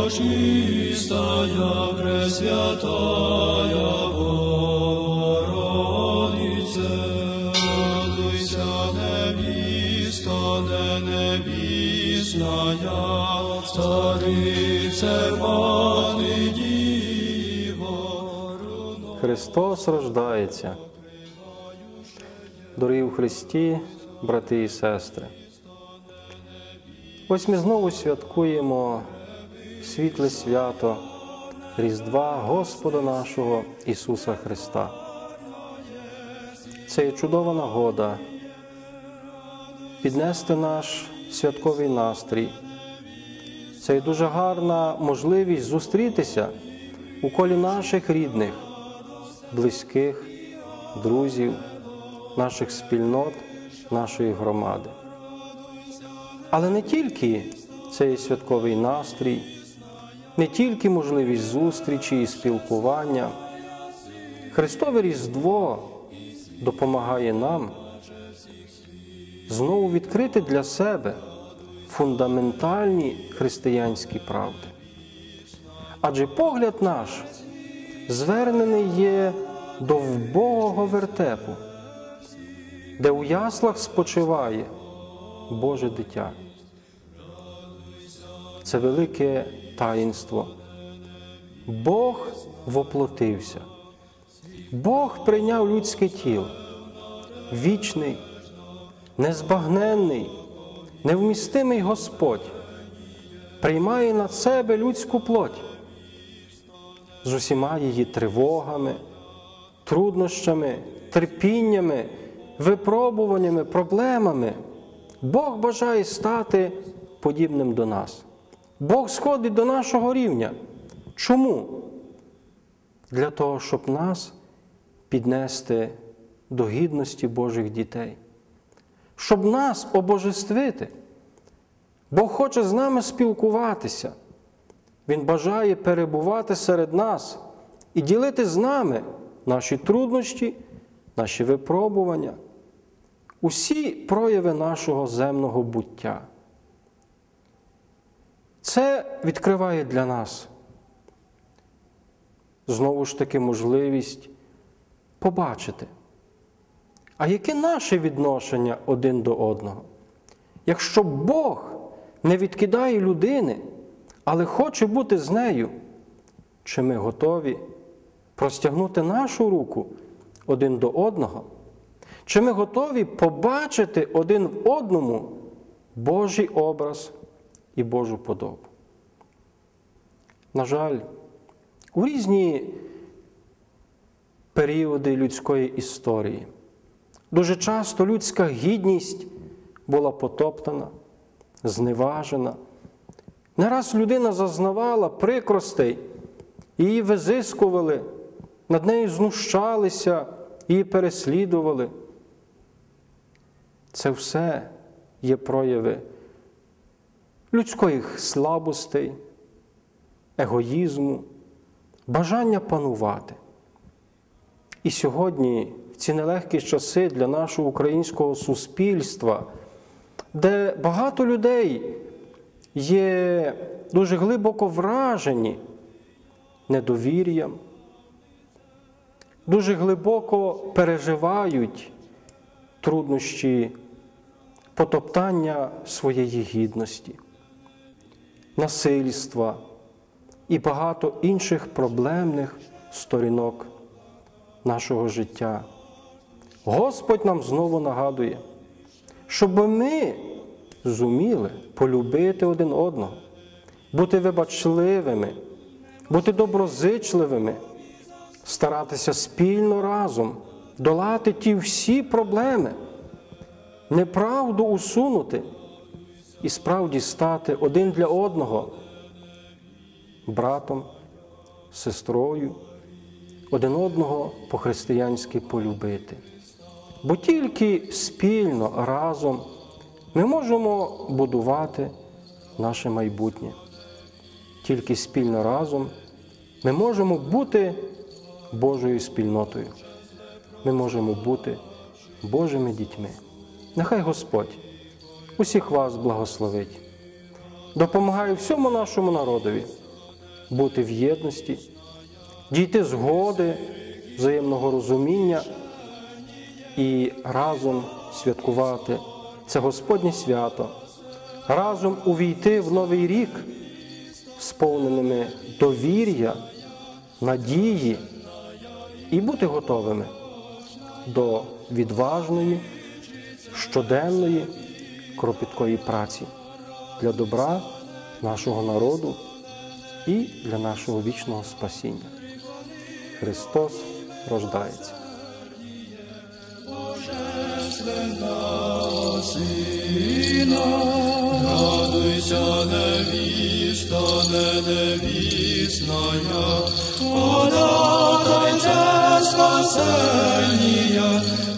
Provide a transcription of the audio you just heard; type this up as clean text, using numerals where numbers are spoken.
Пречистая, Пресвятая Богородице, радуйся, невіста, невісная, Царице, Мати Діва. Христос рождається. Дорогі в Христі, брати і сестри, ось ми знову святкуємо світле свято Різдва Господа нашого Ісуса Христа. Це є чудова нагода піднести наш святковий настрій. Це є дуже гарна можливість зустрітися у колі наших рідних, близьких, друзів, наших спільнот, нашої громади. Але не тільки цей святковий настрій, не тільки можливість зустрічі і спілкування. Христове Різдво допомагає нам знову відкрити для себе фундаментальні християнські правди. Адже погляд наш звернений є до вбогого вертепу, де у яслах спочиває Боже дитя. Це велике таїнство. Бог воплотився. Бог прийняв людське тіло. Вічний, незбагненний, невмістимий Господь приймає на себе людську плоть з усіма її тривогами, труднощами, терпіннями, випробуваннями, проблемами. Бог бажає стати подібним до нас. Бог сходить до нашого рівня. Чому? Для того, щоб нас піднести до гідності Божих дітей. Щоб нас обожествити. Бог хоче з нами спілкуватися. Він бажає перебувати серед нас і ділити з нами наші труднощі, наші випробування, усі прояви нашого земного буття. Це відкриває для нас знову ж таки можливість побачити, а яке наше відношення один до одного. Якщо Бог не відкидає людини, але хоче бути з нею, чи ми готові простягнути нашу руку один до одного? Чи ми готові побачити один в одному Божий образ і Божу подобу? На жаль, у різні періоди людської історії дуже часто людська гідність була потоптана, зневажена. Не раз людина зазнавала прикростей, її визискували, над нею знущалися, її переслідували. Це все є прояви людських слабостей, егоїзму, бажання панувати. І сьогодні, в ці нелегкі часи для нашого українського суспільства, де багато людей є дуже глибоко вражені недовір'ям, дуже глибоко переживають труднощі потоптання своєї гідності, насильства і багато інших проблемних сторінок нашого життя. Господь нам знову нагадує, щоб ми зуміли полюбити один одного, бути вибачливими, бути доброзичливими, старатися спільно разом долати ті всі проблеми, неправду усунути і справді стати один для одного братом, сестрою, один одного по-християнськи полюбити. Бо тільки спільно, разом ми можемо будувати наше майбутнє. Тільки спільно разом ми можемо бути Божою спільнотою. Ми можемо бути Божими дітьми. Нехай Господь усіх вас благословить. Допомагає всьому нашому народові бути в єдності, дійти згоди, взаємного розуміння і разом святкувати це Господнє свято, разом увійти в Новий рік сповненими довір'я, надії і бути готовими до відважної, щоденної, кропіткої праці для добра нашого народу і для нашого вічного спасіння. Христос рождається. Радуйся, невіста, невісная, подається спасення,